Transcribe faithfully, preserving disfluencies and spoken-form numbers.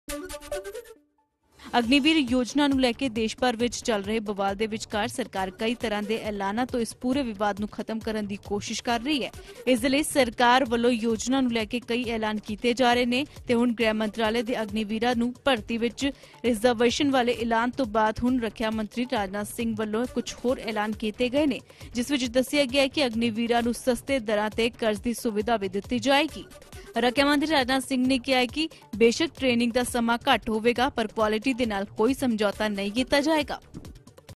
ਅਗਨੀਵੀਰ ਯੋਜਨਾ ਨੂੰ ਲੈ ਕੇ ਦੇਸ਼ ਭਰ ਵਿੱਚ ਚੱਲ ਰਹੇ ਬਵਾਲ ਦੇ ਵਿਚਕਾਰ ਸਰਕਾਰ ਕਈ ਤਰ੍ਹਾਂ ਦੇ ਐਲਾਨਾਂ ਤੋਂ ਇਸ ਪੂਰੇ ਵਿਵਾਦ ਨੂੰ ਖਤਮ ਕਰਨ ਦੀ ਕੋਸ਼ਿਸ਼ ਕਰ ਰਹੀ ਹੈ। ਇਸ ਦੇ ਲਈ ਸਰਕਾਰ ਵੱਲੋਂ ਯੋਜਨਾ ਨੂੰ ਲੈ ਕੇ ਕਈ ਐਲਾਨ ਕੀਤੇ ਜਾ ਰਹੇ ਨੇ ਤੇ ਹੁਣ ਗ੍ਰਹਿ ਮੰਤਰਾਲੇ ਦੇ ਅਗਨੀਵੀਰਾਂ ਨੂੰ ਭਰਤੀ ਵਿੱਚ ਰਿਜ਼ਰਵੇਸ਼ਨ ਵਾਲੇ ਐਲਾਨ ਤੋਂ ਬਾਅਦ ਹੁਣ ਰੱਖਿਆ ਮੰਤਰੀ ਰਾਜਨਾਥ ਸਿੰਘ ਵੱਲੋਂ ਕੁਝ ਹੋਰ ਐਲਾਨ ਕੀਤੇ ਗਏ ਨੇ, ਜਿਸ ਵਿੱਚ ਦੱਸਿਆ ਗਿਆ ਹੈ ਕਿ ਅਗਨੀਵੀਰਾਂ ਨੂੰ ਸਸਤੇ ਦਰਾਂ ਤੇ ਕਰਜ਼ ਦੀ ਸੁਵਿਧਾ ਵੀ ਦਿੱਤੀ ਜਾਏਗੀ। ਰੱਖਿਆ ਮੰਤਰੀ ਰਾਜਨਾਥ ਸਿੰਘ ਨੇ ਕਿਹਾ ਹੈ ਕਿ ਬੇਸ਼ੱਕ ਟ੍ਰੇਨਿੰਗ ਦਾ ਸਮਾਂ ਘੱਟ ਹੋਵੇਗਾ, ਪਰ ਕੁਆਲਿਟੀ ਦੇ ਨਾਲ ਕੋਈ ਸਮਝੌਤਾ ਨਹੀਂ ਕੀਤਾ ਜਾਏਗਾ।